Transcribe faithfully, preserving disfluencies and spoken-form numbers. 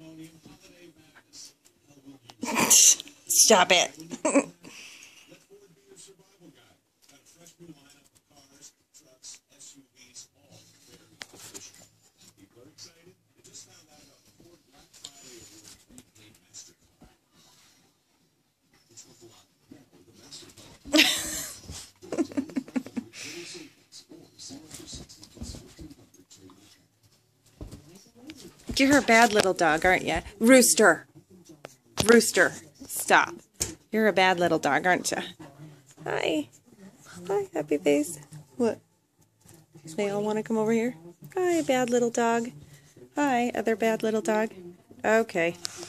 Stop it. You're a bad little dog, aren't you? Rooster. Rooster. Stop. You're a bad little dog, aren't you? Hi. Hi, happy face. What? They all want to come over here? Hi, bad little dog. Hi, other bad little dog. Okay.